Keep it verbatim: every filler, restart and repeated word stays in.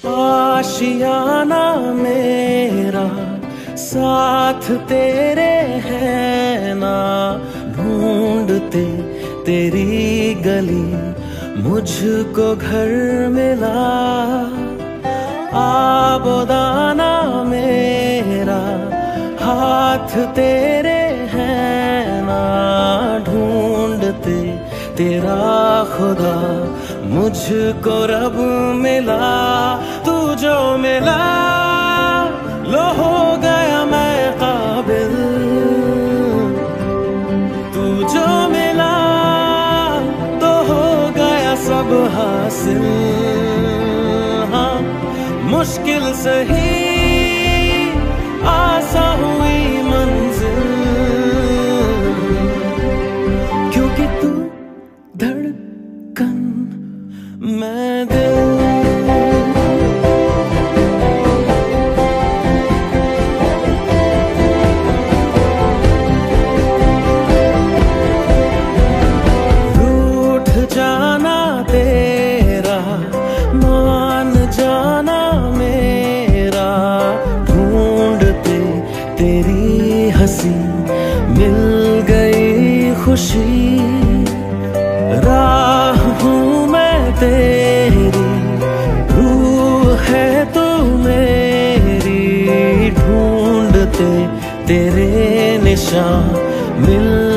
आशियाना मेरा साथ तेरे है ना, ढूंढते तेरी गली मुझको घर मिला। आबोदाना मेरा हाथ तेरे है ना, ढूंढते तेरा खुदा मुझको रब मिला। तू जो मिला लो हो गया मैं काबिल, तू जो मिला तो हो गया सब हासिल। हाँ मुश्किल सही आसा हुई मंजिल, क्योंकि तू धड़कन मैं दिल। रूठ जाना तेरा मान जाना मेरा, ढूंढते तेरी हंसी मिल गई खुशी। राह हूँ मैं तेरी, रूह है तू मेरी, ढूंढते तेरे निशान मिल